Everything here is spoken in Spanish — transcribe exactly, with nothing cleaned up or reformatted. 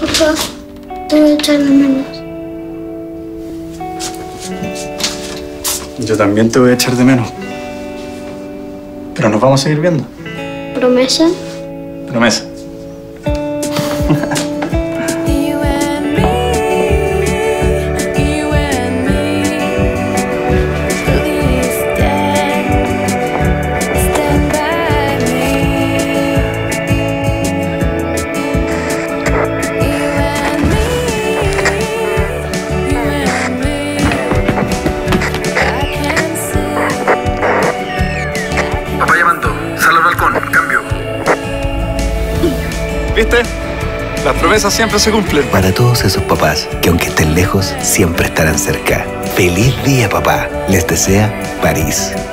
Papá, te voy a echar de menos. Yo también te voy a echar de menos. Pero nos vamos a seguir viendo. ¿Promesa? Promesa. ¿Viste? Las promesas siempre se cumplen. Para todos esos papás que aunque estén lejos, siempre estarán cerca. ¡Feliz día, papá! Les desea París.